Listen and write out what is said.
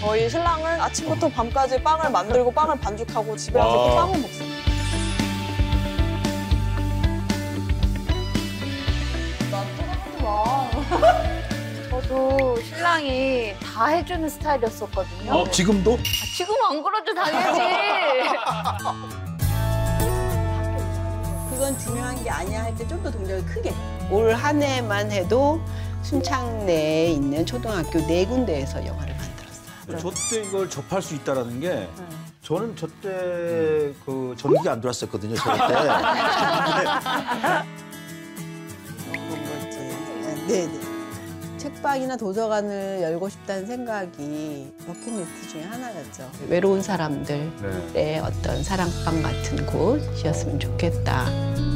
저희 신랑은 아침부터 밤까지 빵을 만들고 빵을 반죽하고 집에 와서 또 빵을 먹습니다. 나 쳐다보지 마. 저도 신랑이 다 해주는 스타일이었었거든요. 지금도? 지금 안 그러죠, 당연히. 그건 중요한 게 아니야 할 때 좀 더 동작을 크게. 올 한 해만 해도 순창 내에 있는 초등학교 4군데에서 영화를 만들었어요. 저 때 이걸 접할 수 있다라는 게 저는 저 때 그 전기가 안 들어왔었거든요. 저 때. 그런 거지. 네네. 책방이나 도서관을 열고 싶다는 생각이 버킷리스트 중에 하나였죠. 외로운 사람들의 어떤 사랑방 같은 곳이었으면 좋겠다.